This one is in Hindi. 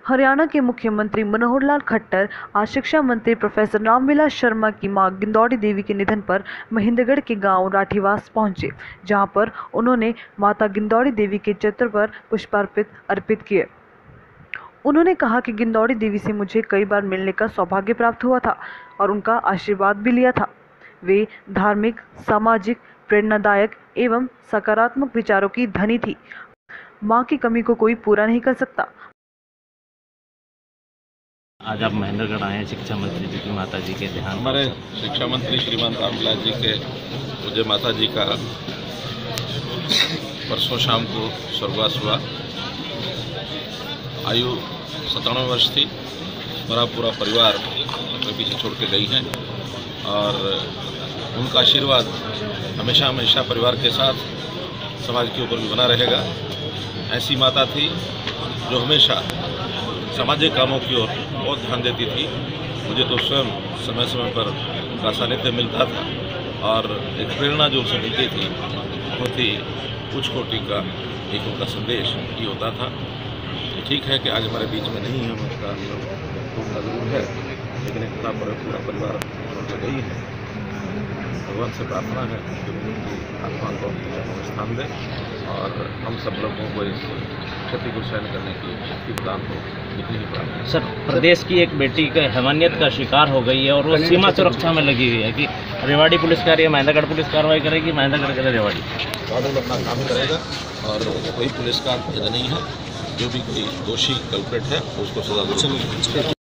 हरियाणा के मुख्यमंत्री मनोहर लाल खट्टर आज शिक्षा मंत्री प्रोफेसर रामविलास शर्मा की मां गिंदौड़ी देवी के निधन पर महेंद्रगढ़ के गांव राठीवास पहुंचे, जहां पर उन्होंने माता गिंदौड़ी देवी के चित्र पर पुष्पार्पित अर्पित किए। उन्होंने कहा कि गिंदौड़ी देवी से मुझे कई बार मिलने का सौभाग्य प्राप्त हुआ था और उनका आशीर्वाद भी लिया था। वे धार्मिक, सामाजिक, प्रेरणादायक एवं सकारात्मक विचारों की धनी थी। मां की कमी को कोई पूरा नहीं कर सकता। आज आप महेंद्रगढ़ आए हैं शिक्षा मंत्री जी की माता जी के देहांत। हमारे शिक्षा मंत्री श्रीमान रामविलास जी के पूज्य माता जी का परसों शाम को स्वर्गवास हुआ। आयु 97 वर्ष थी। मेरा पूरा परिवार अपने पीछे छोड़ के गई हैं और उनका आशीर्वाद हमेशा हमेशा परिवार के साथ समाज के ऊपर भी बना रहेगा। ऐसी माता थी जो हमेशा सामाजिक कामों की ओर बहुत ध्यान देती थी। मुझे तो स्वयं समय समय पर उनका सानिध्य मिलता था और एक प्रेरणा जो उनसे मिलती थी बहुत ही उच्च कोटि का एक उनका संदेश ये होता था। ठीक है कि आज हमारे बीच में नहीं है, उनका जरूर है, लेकिन इतना पूरा परिवार उनसे गई है। भगवान से प्रार्थना है कि उनकी आत्मा को स्थान दे और हम सब लोगों को इस क्षति को सहन करने की शक्ति प्रदान हो, इतनी ही प्रार्थना। सर, प्रदेश की एक बेटी का हैवानियत का शिकार हो गई है और वो सीमा सुरक्षा में लगी हुई है कि रेवाड़ी पुलिस कार्य महेंद्रगढ़ पुलिस कार्रवाई करेगी, महेंद्रगढ़ करे रेवाड़ी। कानून अपना काम ही करेगा और कोई पुलिस का नहीं है। जो भी कोई दोषी कल्प्रेट है उसको सजा जरूर।